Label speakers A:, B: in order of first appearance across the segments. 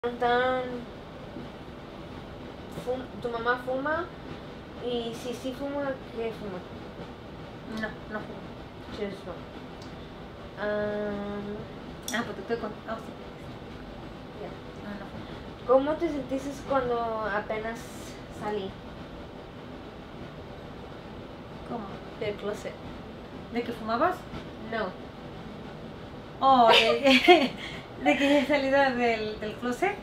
A: preguntaron, ¿tu mamá fuma? Y si sí fuma, ¿qué fuma?
B: No, no fumo.
A: Just no.
B: Pues te estoy con... Oh, sí.
A: Yeah.
B: No fumo.
A: ¿Cómo te sentiste cuando apenas salí
B: ¿Cómo?
A: del closet?
B: ¿De que fumabas?
A: No.
B: Oh, de que he salido del closet.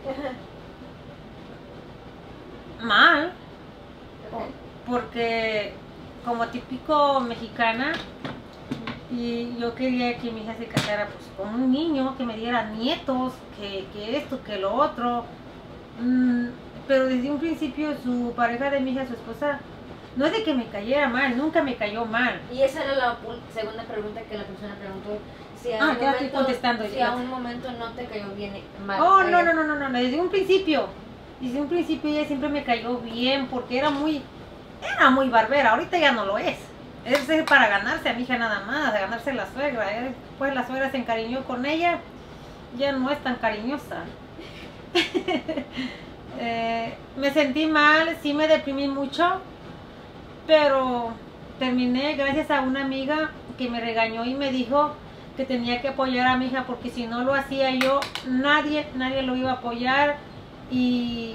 B: Mal.
A: Okay.
B: Porque como típico mexicana, y yo quería que mi hija se casara pues con un niño, que me diera nietos, que esto, que lo otro. Pero desde un principio su pareja de mi hija, su esposa, no es de que me cayera mal, nunca me cayó mal.
A: Y esa era la segunda pregunta que la persona preguntó. Si a
B: ya estoy contestando.
A: Si a un momento no te cayó bien mal.
B: Oh, no, desde un principio. Desde un principio ella siempre me cayó bien porque era muy barbera. Ahorita ya no lo es. Es para ganarse a mi hija nada más, a ganarse la suegra. Después la suegra se encariñó con ella, ya no es tan cariñosa. Me sentí mal, sí me deprimí mucho, pero terminé gracias a una amiga que me regañó y me dijo que tenía que apoyar a mi hija porque si no lo hacía yo, nadie lo iba a apoyar. Y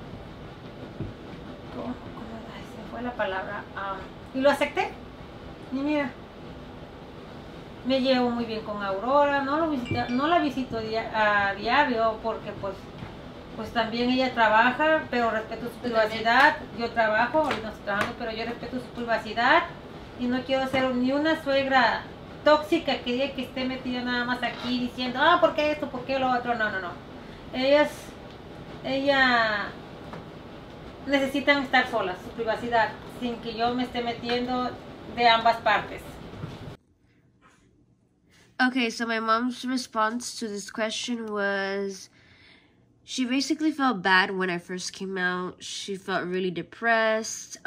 B: ¿cómo se me fue la palabra? Y lo acepté. Y mira, me llevo muy bien con Aurora. No la visito a diario porque pues también ella trabaja, pero respeto su privacidad. Yo trabajo, ahorita no estoy trabajando, pero yo respeto su privacidad y no quiero ser ni una suegra tóxica que diga que esté metida nada más aquí diciendo, ¿por qué esto? ¿Por qué lo otro? No. Ella necesitan estar solas, su privacidad, sin que yo me esté metiendo de ambas partes.
A: Okay, so my mom's response to this question was, she basically felt bad when I first came out. She felt really depressed.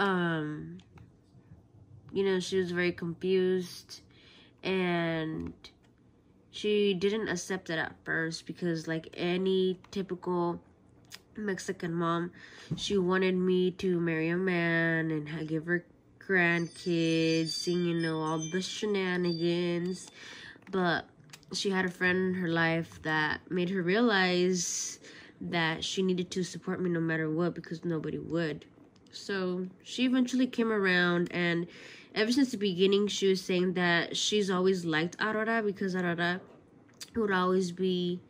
A: She was very confused, and she didn't accept it at first because, like any typical Mexican mom, she wanted me to marry a man and give her grandkids and all the shenanigans. But she had a friend in her life that made her realize that she needed to support me no matter what, because nobody would. So she eventually came around, and ever since the beginning she was saying that she's always liked Aurora because Aurora would always be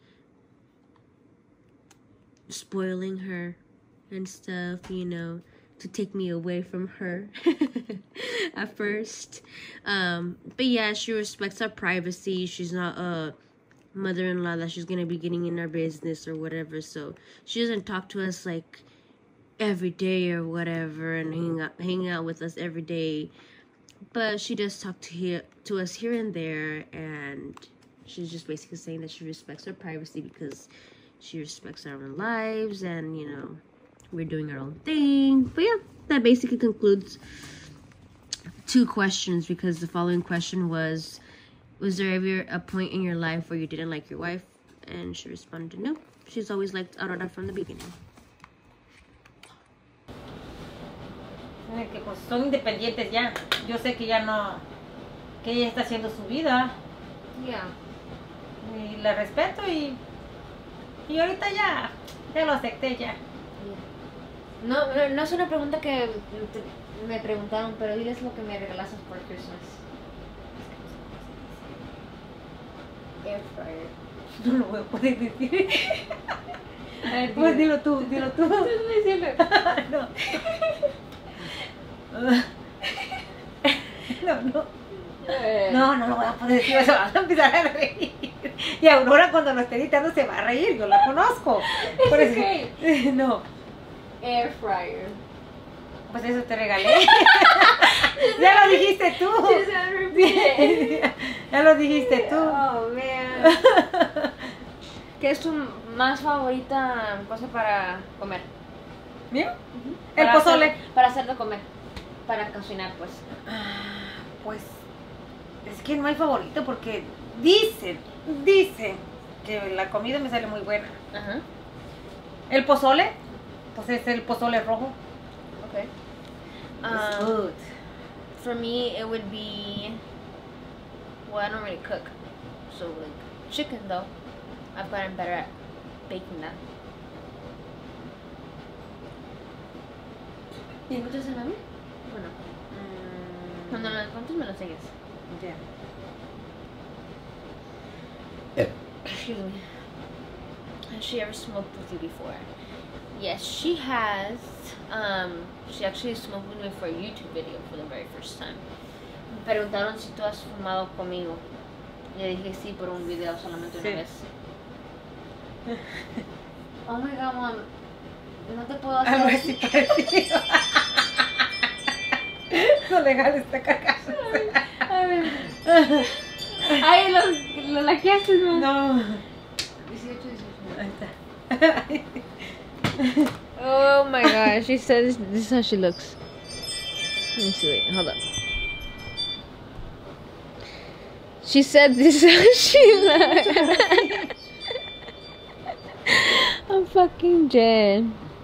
A: spoiling her and stuff, to take me away from her at first. But yeah, she respects our privacy. She's not a mother-in-law that she's gonna be getting in our business or whatever, so she doesn't talk to us like every day or whatever and hang out with us every day, but she does talk to us here and there, and she's just basically saying that she respects our privacy because she respects our own lives, and we're doing our own thing. But yeah, that basically concludes 2 questions, because the following question was there ever a point in your life where you didn't like your wife? And she responded, no, she's always liked Aurora from the beginning.
B: Que pues son independientes ya. Yo sé que ya no, que ella está haciendo su vida.
A: Yeah.
B: Y la respeto y ahorita ya lo acepté ya.
A: No es una pregunta que me preguntaron, pero diles lo que me regalaste por Christmas. Air fryer.
B: No lo voy a poder decir. Pues dilo tú. No lo voy a poder decir, se van a empezar a reír. Y Aurora cuando lo esté editando se va a reír, yo la conozco. Por eso,
A: Okay.
B: No.
A: Air fryer.
B: Pues eso te regalé. Ya lo dijiste tú. Ya lo dijiste tú.
A: Oh, man. ¿Qué es tu más favorita cosa para comer?
B: ¿Mío? El pozole.
A: Para hacer de comer. Para cocinar, pues.
B: Pues es que no hay favorito porque dicen que la comida me sale muy buena.
A: Ajá.
B: El pozole, pues es el pozole rojo.
C: Okay.
B: It's good.
C: For me, it would be. Well, I don't really cook, so like chicken though. I've gotten better at baking that. ¿Y encuentras el mami? Bueno, cuando lo encuentres me lo sigues.
B: Yeah.
C: Excuse me. Has she ever smoked with you before? Yes, she has. She actually smoked with me for a YouTube video for the very first time. Me preguntaron si tú has fumado conmigo. Y le dije sí por un video solamente una
B: Sí.
C: vez. Oh my god, mom. No te puedo hacer.
B: Algo así parecido. No legal está cagado.
C: A ver. Ay, lo laqueaste, no.
B: No.
C: 18, 18.
B: Ahí está.
C: Oh my god, she said this is how she looks. Let me see, wait, hold up. She said this is how she looks. I'm fucking dead.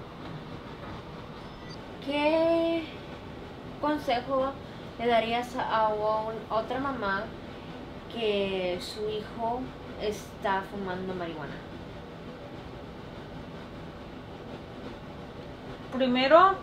C: ¿Qué consejo le darías a otra mamá que su hijo está fumando marihuana?
B: Primero,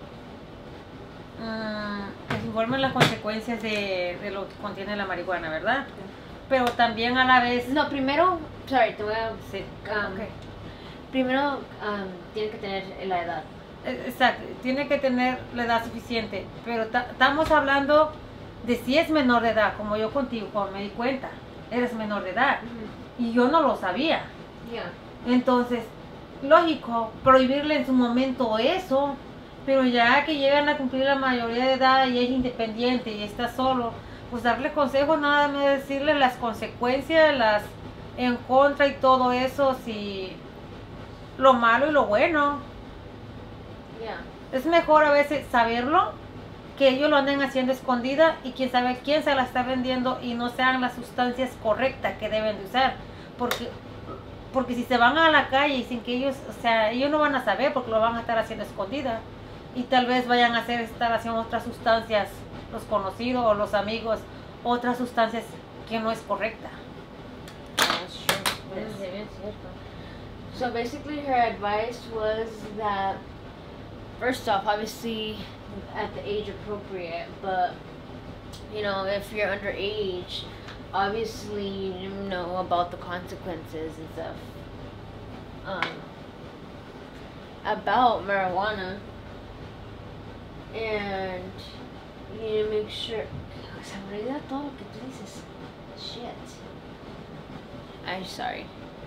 B: que se informen las consecuencias de lo que contiene la marihuana, ¿verdad? Pero también a la vez...
C: No, primero, sorry, te voy a...
B: Sí, ok.
C: Primero, tiene que tener la edad.
B: Exacto, tiene que tener la edad suficiente, pero estamos hablando de si es menor de edad, como yo contigo, cuando me di cuenta, eres menor de edad, y yo no lo sabía.
C: Yeah.
B: Entonces, lógico, prohibirle en su momento eso, pero ya que llegan a cumplir la mayoría de edad y es independiente y está solo, pues darle consejos, nada más decirle las consecuencias, las en contra y todo eso, si lo malo y lo bueno.
C: Yeah.
B: Es mejor a veces saberlo, que ellos lo anden haciendo escondida y quién sabe quién se la está vendiendo y no sean las sustancias correctas que deben de usar. Porque si se van a la calle y sin que ellos, o sea, ellos no van a saber porque lo van a estar haciendo escondida. Y tal vez vayan a estar haciendo otras sustancias, los conocidos o los amigos, otras sustancias que no es correcta.
C: That's true.
B: Yes.
C: Es bien cierto. So basically her advice was that first off, obviously at the age appropriate, but you know, if you're underage, obviously you know about the consequences and stuff about marijuana, and you need to make sure. Se me olvida todo lo que tú dices. Shit. I'm sorry.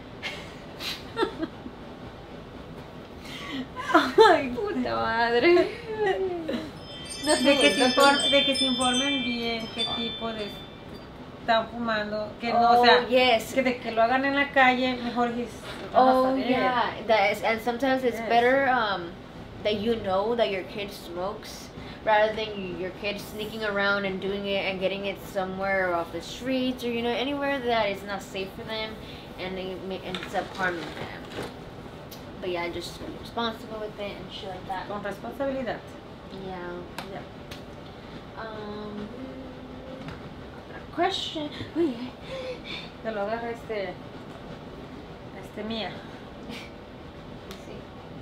B: Ay,
C: Puta madre. No
B: de que se informen bien qué tipo de están fumando, que no, o sea,
C: yes.
B: que de que lo hagan en la calle, mejor van a
C: Oh
B: saber.
C: yeah, that is, and sometimes it's
B: Yes.
C: better that you know that your kid smokes rather than your kid sneaking around and doing it and getting it somewhere off the streets or you know anywhere that is not safe for them and they ends up harming them. But yeah, just be responsible with it and shit like that.
B: Con responsabilidad.
C: Yeah.
B: Ya.
C: Question. Wait.
B: Que lo agarra mía.
C: Sí.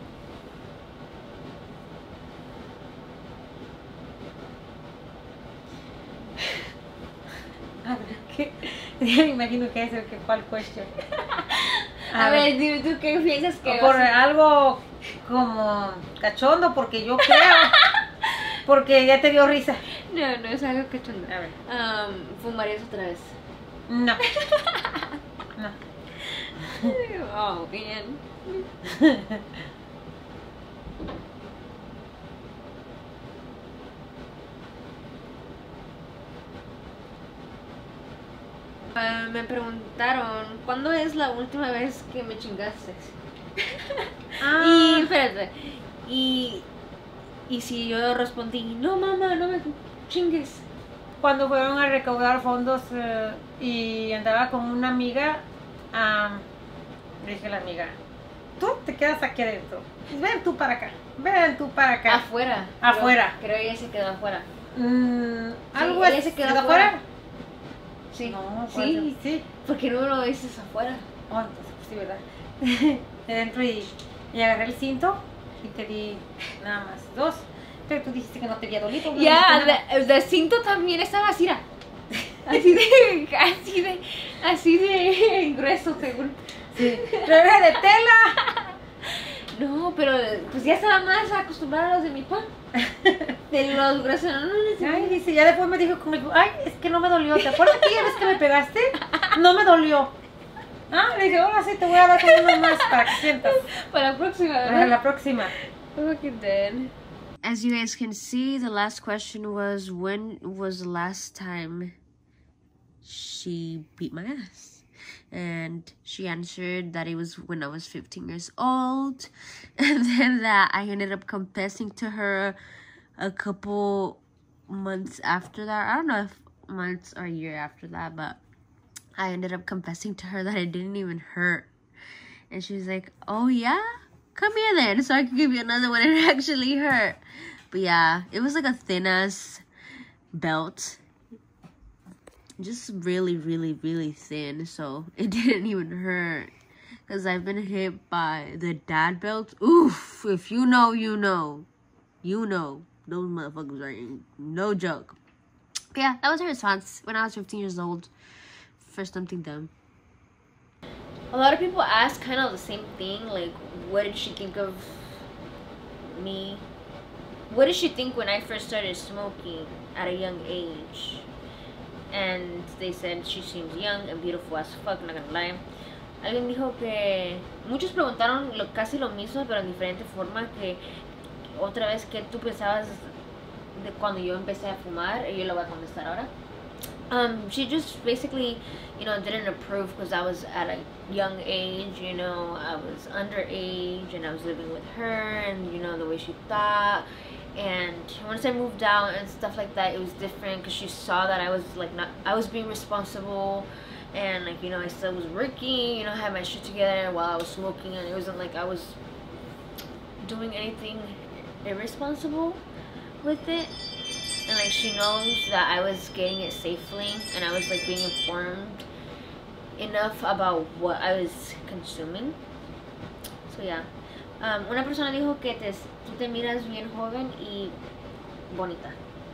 B: A ver, ¿qué? Ya me imagino que es el que cuál question.
C: A ver, ¿tú qué piensas que
B: Por
C: vas a-
B: algo como cachondo, porque yo creo, porque ya te dio risa.
C: No, no es algo cachondo.
B: A ver,
C: ¿Fumarías otra vez?
B: no, no.
C: Oh, bien. Me preguntaron, ¿cuándo es la última vez que me chingaste? Y, espérate, y si yo respondí, no mamá, no me chingues.
B: Cuando fueron a recaudar fondos y andaba con una amiga, le dije a la amiga, tú te quedas aquí adentro. Ven tú para acá. Ven tú para acá.
C: Afuera.
B: Afuera.
C: Creo ella se quedó afuera.
B: Algo
C: ella
B: es.
C: se quedó
B: afuera.
C: afuera. Sí.
B: No,
C: Sí.
B: Sí.
C: ¿Por qué no lo dices afuera?
B: Oh, entonces, pues sí, ¿verdad? De dentro y agarré el cinto y te di nada más 2. Pero tú dijiste que no te había dolido. ¿No?
C: Ya, el cinto también estaba así, así de grueso, según.
B: Sí. Pero era de tela.
C: No, pero pues ya estaba más acostumbrada a los de mi pan. De los gruesos, no.
B: Ay, dice, ya después me dijo conmigo, ay, es que no me dolió. ¿Te acuerdas aquella vez que me pegaste? No me dolió. Ah, le dije, ahora sí te voy a dar con uno más para que sientas.
C: Para la próxima,
B: Para
C: ¿verdad?
B: la próxima.
C: Fucking dead.
A: As you guys can see, the last question was, when was the last time she beat my ass? And she answered that it was when I was 15 years old. And then that I ended up confessing to her a couple months after that. I don't know if months or a year after that, but I ended up confessing to her that it didn't even hurt. And she was like, oh yeah? Come here then, so I can give you another one. It actually hurt. But yeah, it was like a thin-ass belt. Just really, really, really thin. So it didn't even hurt. Because I've been hit by the dad belt. Oof, if you know, you know. You know. Those motherfuckers are no joke. But yeah, that was her response when I was 15 years old. For something dumb.
C: A lot of people ask kind of the same thing, like, what did she think of me? What did she think when I first started smoking at a young age? And they said she seems young and beautiful as fuck, not gonna lie. Alguien dijo que muchos preguntaron casi lo mismo, pero en diferente forma, que otra vez que tú pensabas de cuando yo empecé a fumar, y yo lo voy a contestar ahora. She just basically, didn't approve because I was at a young age, I was underage and I was living with her and, the way she thought. And once I moved out and stuff like that, it was different because she saw that I was I was being responsible and I still was working, I had my shit together while I was smoking, and it wasn't like I was doing anything irresponsible with it. And she knows that I was getting it safely and I was being informed enough about what I was consuming. So yeah. Una persona dijo que tú te miras bien joven y bonita.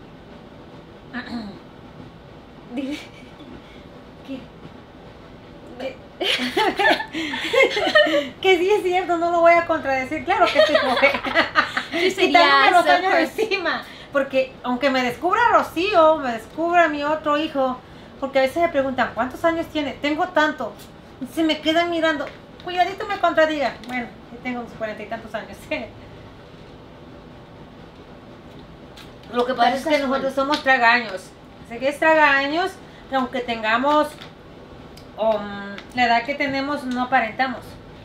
C: ¿Qué?
B: Que sí es cierto, no lo voy a contradecir. Claro que estoy joven.
C: Quitándome
B: los años encima. Porque aunque me descubra Rocío, me descubra mi otro hijo, porque a veces me preguntan, ¿cuántos años tiene? Tengo tanto. Y se me quedan mirando. Cuidadito me contradiga. Bueno, yo tengo unos 40 y tantos años. Lo que pasa es que nosotros somos tragaños. Sé que es tragaños, que aunque tengamos la edad que tenemos, no aparentamos.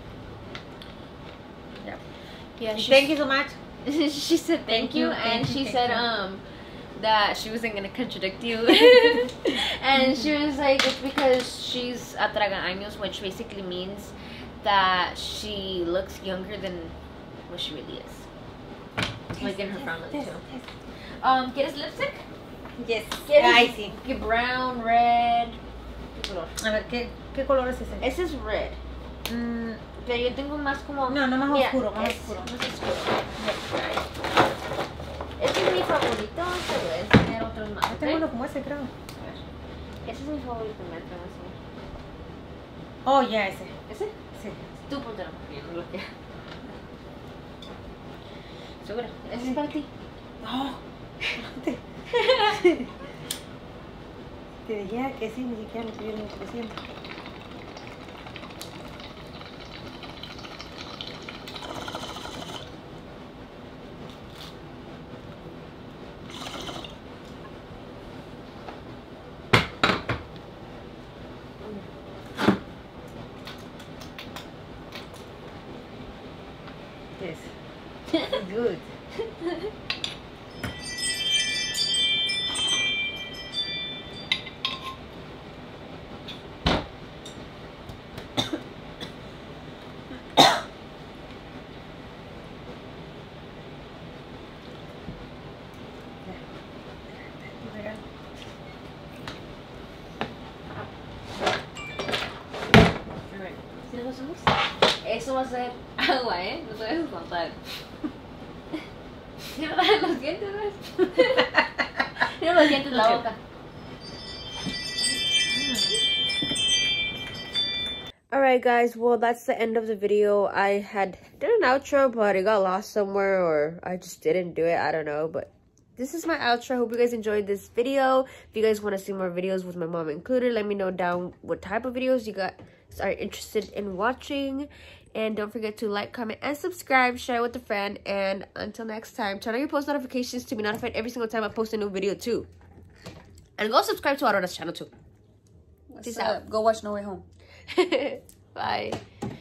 C: Yeah,
B: thank you so much.
C: She said thank you, and she said that she wasn't gonna contradict you. And she was like, it's because she's a traga años, which basically means that she looks younger than what she really is. Like in her family too. ¿Quieres lipstick?
B: Yes.
C: ¿Quieres
B: sí.
C: Brown, red? ¿Qué color?
B: A ver, ¿qué color es ese?
C: Ese es red. Pero yo tengo más como...
B: No, más oscuro, más oscuro.
C: Más oscuro. Este es mi favorito, te voy a enseñar otros más.
B: Yo tengo uno como ese, creo.
C: A ver. Ese es mi favorito, me atrevo
B: Oh,
C: a enseñar.
B: ya, ese.
C: ¿Ese?
B: Sí.
C: Tú póntelo, porque yo no lo quiero. ¿Segura? Ese es para ti.
B: No. Te dije que sí, ni siquiera le pidieron 300. Yes. Good.
C: eso va a ser agua, ¿eh? No puedes espantar. Cierra los dientes, ¿ves? Cierra los dientes, la boca.
A: Alright guys, well that's the end of the video. I had did an outro, but it got lost somewhere, or I just didn't do it, I don't know. But this is my outro. I hope you guys enjoyed this video. If you guys want to see more videos with my mom included, let me know down what type of videos you guys are interested in watching. And don't forget to like, comment, and subscribe. Share with a friend. And until next time, turn on your post notifications to be notified every single time I post a new video too. And go subscribe to Aurora's channel too. Peace out.
D: Go watch No Way Home.
A: Bye.